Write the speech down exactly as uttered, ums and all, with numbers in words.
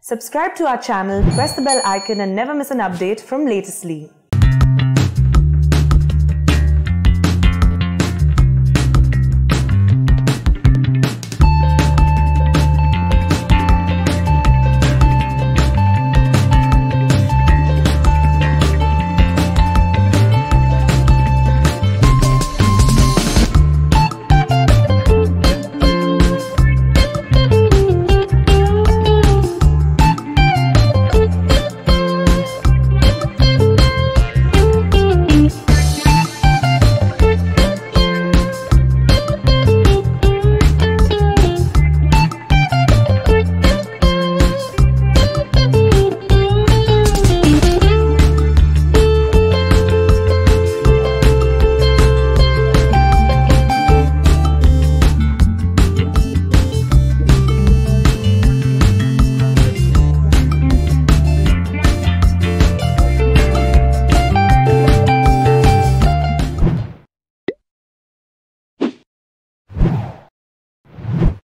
Subscribe to our channel, press the bell icon and never miss an update from Latestly.